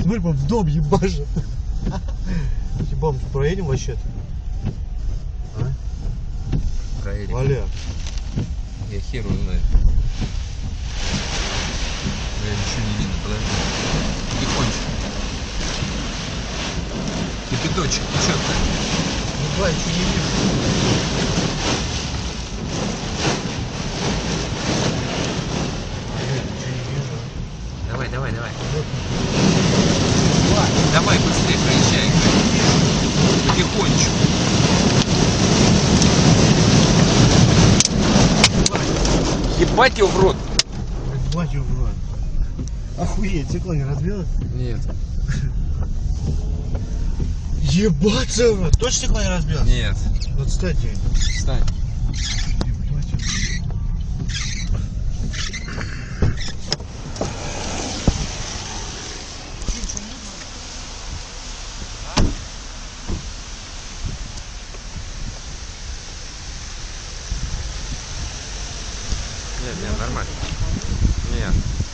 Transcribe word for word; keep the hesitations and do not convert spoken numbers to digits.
Смотри, в дом ебашит. Ебам, проедем вообще-то? А? Проедем. Валя. Я хер его знаю. Да, ничего не видно, подожди. Тихонечко. Кипяточек течет-то. Ебать, что не вижу. Давай, давай, давай. Давай быстрее проезжай. Потихонечку. Ебать его в рот. Ебать его в рот. Охуеть, стекло не разбилось? Нет. Ебать его! Точно стекло не разбилось? Нет. Вот кстати. Встань. Ебать его. Нет, нет, нормально. Нет.